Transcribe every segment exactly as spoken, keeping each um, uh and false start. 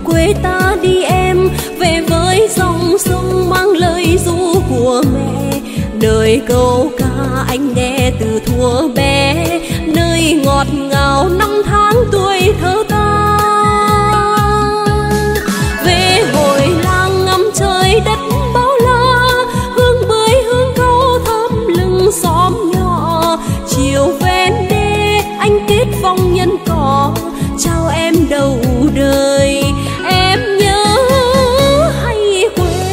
quê ta đi em, về với dòng sông mang lời ru của mẹ. Đời câu ca anh nghe từ thuở bé, nơi ngọt ngào năm tháng tuổi thơ ta. Về hồi làng ngắm trời đất bao la, hương bưởi hương câu thơm lưng xóm nhỏ. Chiều ven đê anh kết vòng nhân cỏ, chào em đầu đời em nhớ hay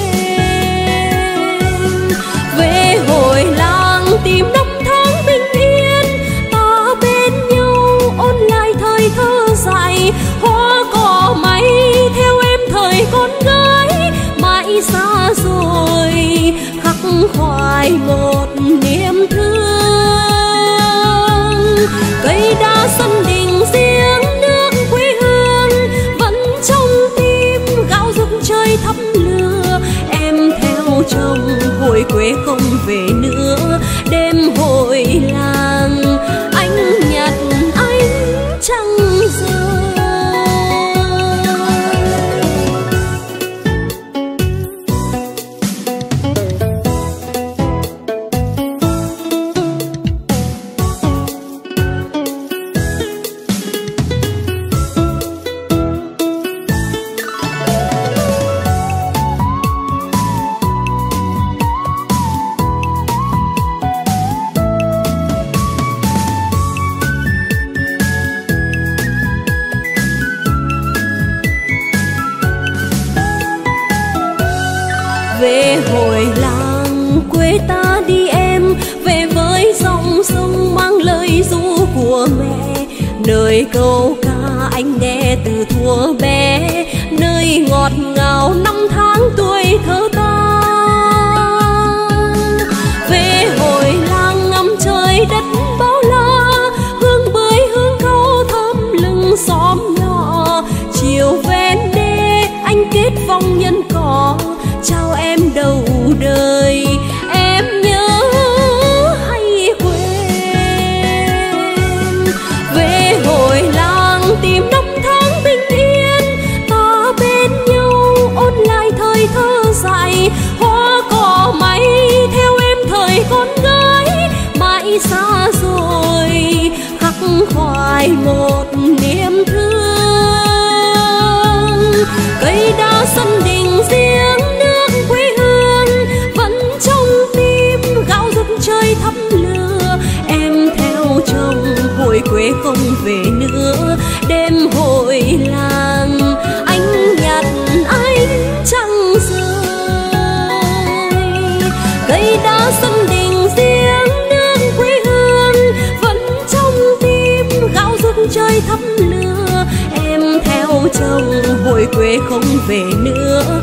quên. Về hồi làng tìm năm tháng bình yên, ta bên nhau ôn lại thời thơ dại. Hoa cỏ may theo em thời con gái, mãi xa rồi khắc khoải một niềm thương. Cây đa sân đình riêng nước quê hương, vẫn trong tim gạo rực trời thắp lửa. Em theo chồng hồi quê không về nữa, đêm hội làng anh nhặt ánh trăng rơi. Về hồi làng quê ta đi em, về với dòng sông mang lời ru của mẹ. Nơi câu ca anh nghe từ thuở bé, nơi ngọt ngào năm tháng tuổi thơ ta. Về hồi làng ngắm trời đất bao la, hương bưởi hương câu thơm lưng xóm nhỏ. Chiều ven đê anh kết vòng nhân cỏ, chào em đầu đời em nhớ hay quên. Về hồi làng tìm năm tháng bình yên, ta bên nhau ôn lại thời thơ dại. Hoa cỏ may theo em thời con gái, mãi xa rồi khắc khoải một niềm thương. Cây đa sân đình riêng nước quê hương, vẫn trong tim gạo rực trời thắp lửa. Em theo chồng hồi quê không về nữa, đêm hội làng anh nhặt ánh trăng rơi. Cây đa sân đình riêng nước quê hương, vẫn trong tim gạo rực trời thắp lửa. Em theo chồng hồi quê không về nữa,